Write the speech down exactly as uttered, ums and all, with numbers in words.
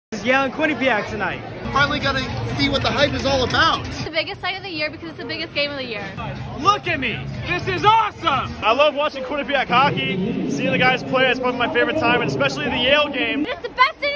Yale and Quinnipiac tonight. Finally got to see what the hype is all about. It's the biggest night of the year because it's the biggest game of the year. Look at me! This is awesome! I love watching Quinnipiac hockey. Seeing the guys play is probably my favorite time, and especially the Yale game. It's the best